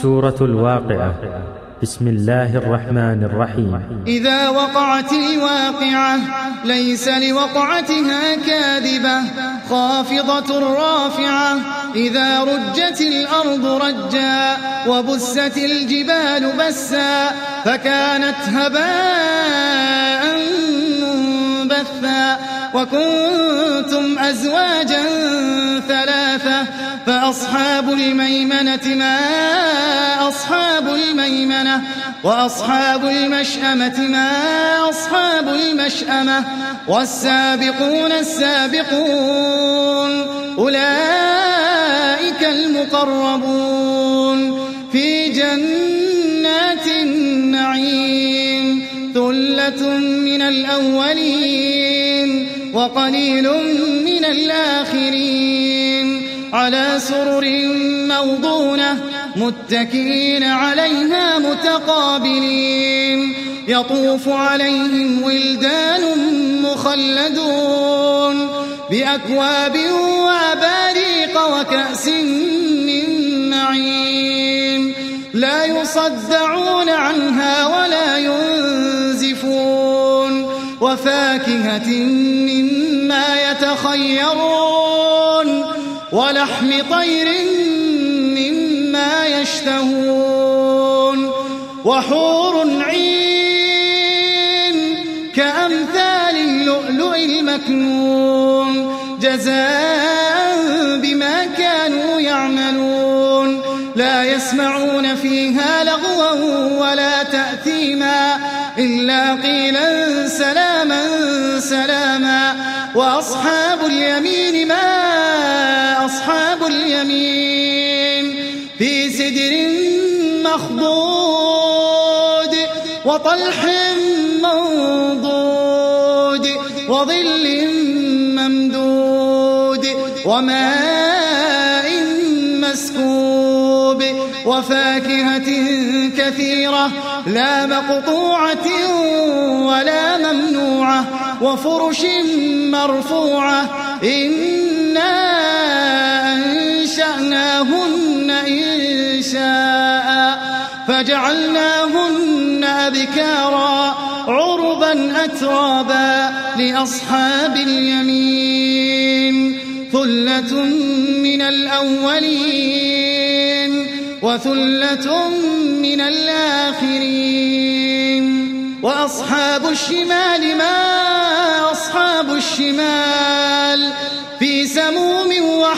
سورة الواقعة. بسم الله الرحمن الرحيم. إذا وقعت الواقعة ليس لوقعتها كاذبة خافضة رافعة. إذا رجت الأرض رجا وبست الجبال بسا فكانت هباء منبثا وكنتم أزواجا ثلاثة فأصحاب الميمنة ما أصحاب الميمنة وأصحاب المشأمة ما أصحاب المشأمة والسابقون السابقون أولئك المقربون في جنات النعيم. ثلة من الأولين وقليل من الآخرين على سرر موضونة متكئين عليها متقابلين. يطوف عليهم ولدان مخلدون بأكواب وأباريق وكأس من معين لا يصدعون عنها ولا ينزفون وفاكهة مما يتخيرون ولحم طير مما يشتهون وحور عين كأمثال اللؤلؤ المكنون جزاء بما كانوا يعملون. لا يسمعون فيها لغوا ولا تأثيما إلا قيلا سلاما سلاما. وأصحاب اليمين ما أصحاب اليمين في سدر مخضود وطلح منضود وظل ممدود وماء مسكوب وفاكهة كثيرة لا مقطوعة ولا ممنوعة وفرش مرفوعة. إنا أنشأناهن إنشاء فجعلناهن أبكارا عربا أترابا لأصحاب اليمين. ثلة من الأولين وثلة من الآخرين. وأصحاب الشمال ما أصحاب الشمال في سموم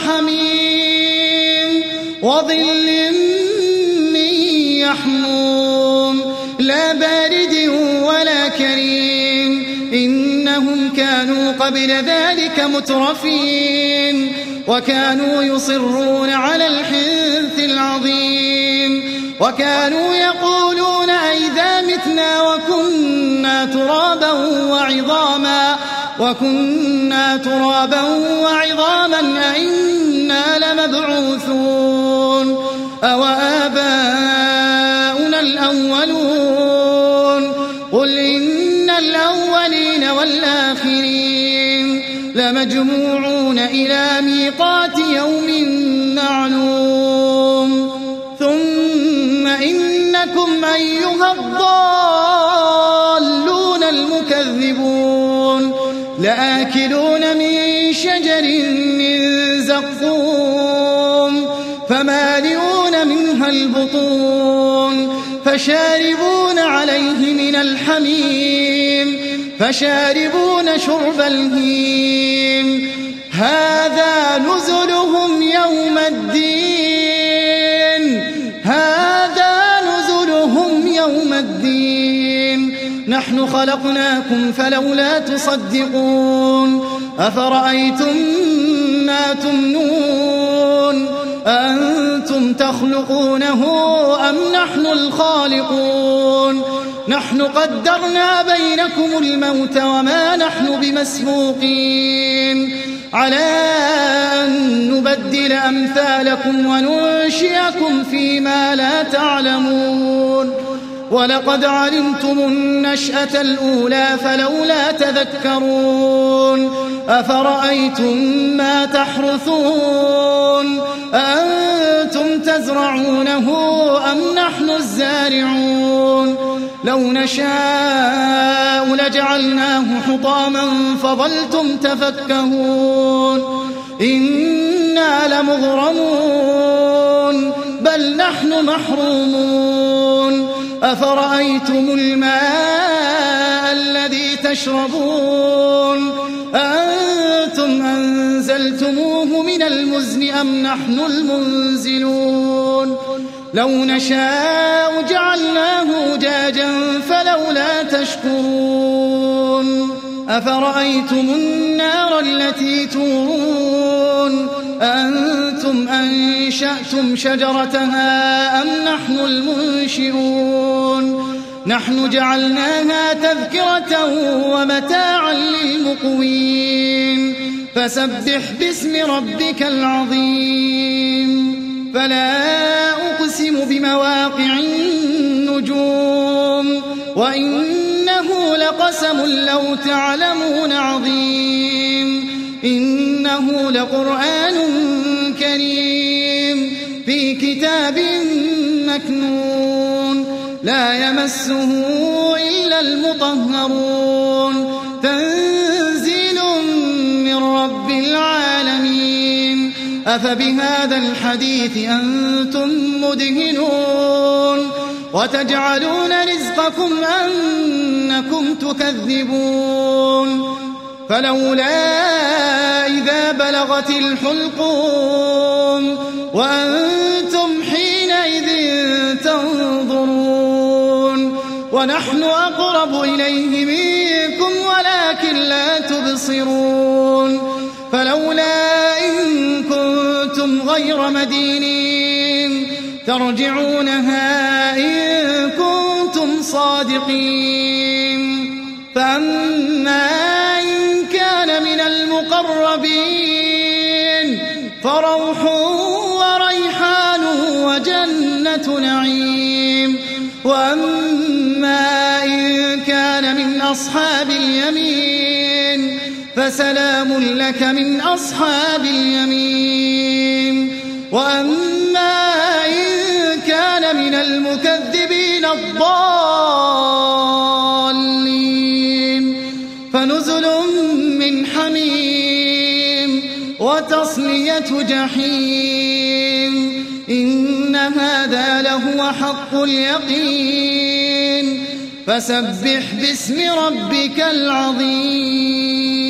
وحميم وظل من يحموم لا بارد ولا كريم. إنهم كانوا قبل ذلك مترفين وكانوا يصرون على الحنث العظيم وكانوا يقولون أئذا متنا وكنا ترابا وعظاما أئنا لمبعوثون أو آباؤنا الأولون. قل إن الأولين والآخرين لمجموعون إلى ميقات يوم معلوم. ثم إنكم أيها الضالون المكذبون لآكلون من شجر من زقوم فمالئون منها البطون فشاربون عليه من الحميم فشاربون شرب الهيم. هذا نزلهم يوم الدين هذا نزلهم يوم الدين. نحن خلقناكم فلولا تصدقون. أفرأيتم ما تمنون أأنتم تخلقونه أم نحن الخالقون. نحن قدرنا بينكم الموت وما نحن بمسبوقين على أن نبدل أمثالكم وننشئكم فيما لا تعلمون. ولقد علمتم النشأة الأولى فلولا تذكرون. أفرأيتم ما تحرثون أأنتم أأنتم تزرعونه أم نحن الزارعون لو نشاء لجعلناه حطاما فظلتم تفكهون إنا لمغرمون بل نحن محرومون أفرأيتم الماء الذي تشربون أأنتم أنزلتموه من المزن أم نحن المنزلون لو نشاء جعلناه أجاجا فلولا تشكرون أفرأيتم النار التي تورون أأنتم أنشأتم شجرتها أم نحن المنشئون نحن جعلناها تذكرة ومتاعا للمقوين فسبح باسم ربك العظيم فلا أقسم بمواقع النجوم وإنه لقسم لو تعلمون عظيم إنه لقرآن كريم في كتاب مكنون لا يمسه إلا المطهرون تنزيل من رب العالمين أفبهذا الحديث أنتم مدهنون وتجعلون رزقكم أنكم تكذبون فلولا إذا بلغت الحلقوم وأنتم حينئذ تنظرون ونحن أقرب إليه منكم ولكن لا تبصرون فلولا إن كنتم غير مدينين ترجعونها إن كنتم صادقين فأما إن كان من المقربين فروح وريحان وجنة نعيم وأما إن كان من أصحاب اليمين فسلام لك من أصحاب اليمين وأما إن كان من المكذبين الضالين فنزل من حميم وتصلية جحيم إن هذا لهو حق اليقين فسبح باسم ربك العظيم